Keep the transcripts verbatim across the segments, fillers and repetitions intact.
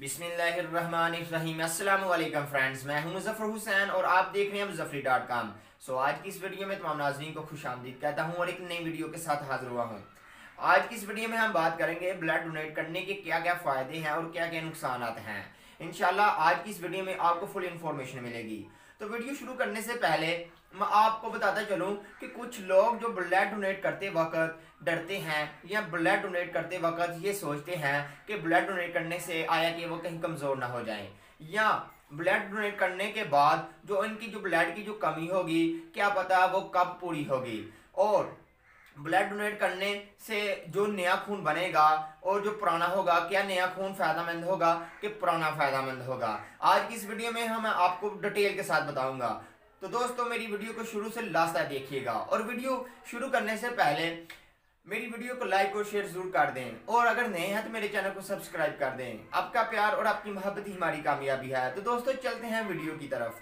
बिस्मिल्लाहिर्रहमानिर्रहीम। अस्सलाम वालेकुम फ्रेंड्स, मैं हूं मुजफ्फर हुसैन और आप देख रहे हैं मुजफ्फरी डॉट कॉम। सो आज की इस वीडियो में तमाम नाज़रीन को खुशामदीद कहता हूं और एक नई वीडियो के साथ हाजिर हुआ हूं। आज की इस वीडियो में हम बात करेंगे ब्लड डोनेट करने के क्या क्या फ़ायदे हैं और क्या क्या नुकसान हैं। इंशाल्लाह आज की इस वीडियो में आपको फुल इन्फॉर्मेशन मिलेगी। तो वीडियो शुरू करने से पहले मैं आपको बताता चलूं कि कुछ लोग जो ब्लड डोनेट करते वक्त डरते हैं या ब्लड डोनेट करते वक्त ये सोचते हैं कि ब्लड डोनेट करने से आया कि वो कहीं कमज़ोर ना हो जाएं, या ब्लड डोनेट करने के बाद जो इनकी जो ब्लड की जो कमी होगी क्या पता वो कब पूरी होगी, और ब्लड डोनेट करने से जो नया खून बनेगा और जो पुराना होगा, क्या नया खून फ़ायदेमंद होगा कि पुराना फ़ायदेमंद होगा। आज की इस वीडियो में हम आपको डिटेल के साथ बताऊंगा। तो दोस्तों मेरी वीडियो को शुरू से लास्ट तक देखिएगा, और वीडियो शुरू करने से पहले मेरी वीडियो को लाइक और शेयर जरूर कर दें, और अगर नए हैं तो मेरे चैनल को सब्सक्राइब कर दें। आपका प्यार और आपकी मोहब्बत ही हमारी कामयाबी है। तो दोस्तों चलते हैं वीडियो की तरफ।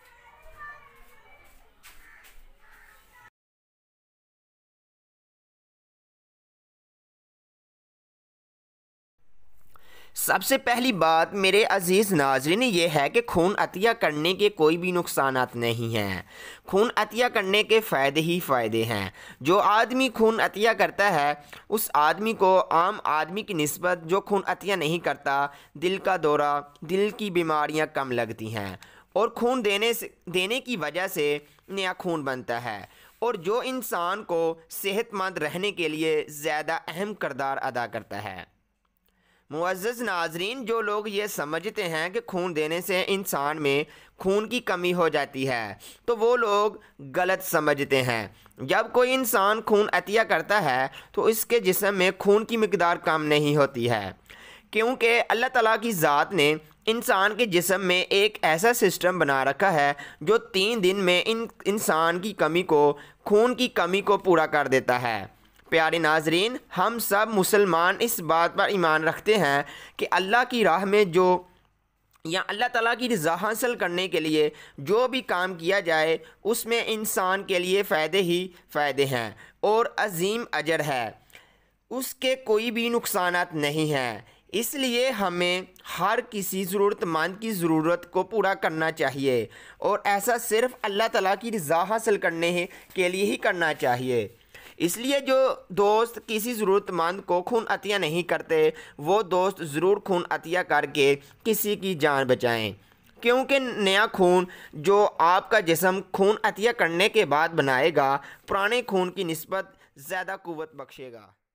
सबसे पहली बात मेरे अजीज़ नाज़रीन ये है कि खून अतिया करने के कोई भी नुकसानात नहीं हैं। खून अतिया करने के फ़ायदे ही फ़ायदे हैं। जो आदमी खून अतिया करता है उस आदमी को आम आदमी की निस्बत जो खून अतिया नहीं करता, दिल का दौरा, दिल की बीमारियां कम लगती हैं, और खून देने से देने की वजह से नया खून बनता है, और जो इंसान को सेहतमंद रहने के लिए ज़्यादा अहम किरदार अदा करता है। मुअज़्ज़ज़ नाज़रीन, जो लोग ये समझते हैं कि खून देने से इंसान में खून की कमी हो जाती है तो वो लोग गलत समझते हैं। जब कोई इंसान खून अतिया करता है तो इसके जिस्म में खून की मिक़दार कम नहीं होती है, क्योंकि अल्लाह ताला की ज़ात ने इंसान के जिस्म में एक ऐसा सिस्टम बना रखा है जो तीन दिन में इन इंसान की कमी को खून की कमी को पूरा कर देता है। प्यारे नाजरीन, हम सब मुसलमान इस बात पर ईमान रखते हैं कि अल्लाह की राह में जो या अल्लाह ताला की रज़ा हासिल करने के लिए जो भी काम किया जाए उसमें इंसान के लिए फ़ायदे ही फ़ायदे हैं और अजीम अजर है, उसके कोई भी नुकसानात नहीं हैं। इसलिए हमें हर किसी ज़रूरतमंद की ज़रूरत को पूरा करना चाहिए, और ऐसा सिर्फ़ अल्लाह ताला की रज़ा हासिल करने के लिए ही करना चाहिए। इसलिए जो दोस्त किसी ज़रूरतमंद को खून अतिया नहीं करते वो दोस्त ज़रूर खून अतिया करके किसी की जान बचाएं, क्योंकि नया खून जो आपका जिस्म खून अतिया करने के बाद बनाएगा पुराने खून की निस्बत ज़्यादा क़ुव्वत बख्शेगा।